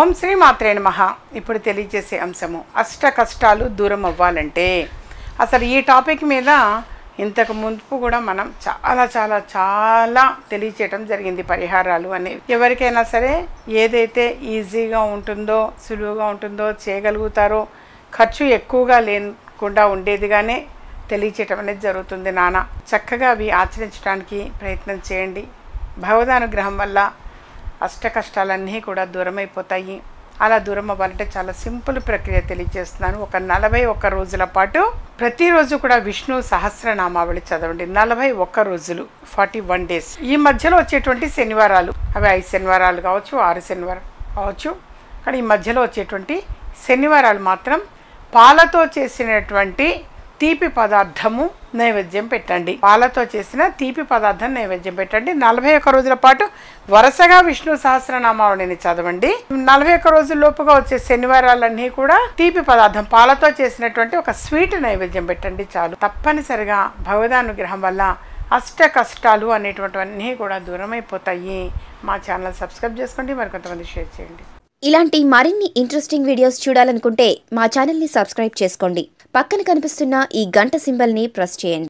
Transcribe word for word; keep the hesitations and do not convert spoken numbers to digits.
ఓం శ్రీ మాత్రే నమః. ఇప్పుడు తెలియజేసే అంశము అష్ట కష్టాలు దూరం అవ్వాలంటే. అసలు ఈ టాపిక్ మీద ఇంతకు ముందు కూడా మనం చాలా చాలా చాలా తెలియచేయటం జరిగింది పరిహారాలు అని. ఎవరికైనా సరే ఏదైతే ఈజీగా ఉంటుందో సులువుగా ఉంటుందో చేయగలుగుతారో ఖర్చు ఎక్కువగా లేకుండా ఉండేదిగానే తెలియచేయటం అనేది జరుగుతుంది నాన్న. చక్కగా అవి ఆచరించడానికి ప్రయత్నం చేయండి. భగవదానుగ్రహం వల్ల అష్ట కష్టాలన్నీ కూడా దూరమైపోతాయి. అలా దూరం అవ్వాలంటే చాలా సింపుల్ ప్రక్రియ తెలియజేస్తున్నాను. ఒక నలభై ఒక్క రోజుల పాటు ప్రతిరోజు కూడా విష్ణు సహస్రనామావళి చదవండి. నలభై ఒక్క రోజులు, ఫార్టీ వన్ డేస్. ఈ మధ్యలో వచ్చేటువంటి శనివారాలు, అవి ఐదు శనివారాలు కావచ్చు, ఆరు శనివారం కావచ్చు, కానీ ఈ మధ్యలో వచ్చేటువంటి శనివారాలు మాత్రం పాలతో చేసినటువంటి తీపి పదార్థము నైవేద్యం పెట్టండి. పాలతో చేసిన తీపి పదార్థం నైవేద్యం పెట్టండి. నలభై ఒక్క రోజుల పాటు వరుసగా విష్ణు సహస్రనామావళిని చదవండి. నలభై ఒక్క రోజుల లోపుగా వచ్చే శనివారాలన్నీ కూడా తీపి పదార్థం పాలతో చేసినటువంటి ఒక స్వీట్ నైవేద్యం పెట్టండి చాలు. తప్పనిసరిగా భగవదానుగ్రహం వల్ల అష్ట కష్టాలు అనేటువంటివన్నీ కూడా దూరమైపోతాయి. మా ఛానల్ సబ్స్క్రైబ్ చేసుకోండి, మరికొంతమంది షేర్ చేయండి. ఇలాంటి మరిన్ని ఇంట్రెస్టింగ్ వీడియోస్ చూడాలనుకుంటే మా ఛానల్ని సబ్స్క్రైబ్ చేసుకోండి. పక్కన కనిపిస్తున్న ఈ గంట సింబల్ని ప్రెస్ చేయండి.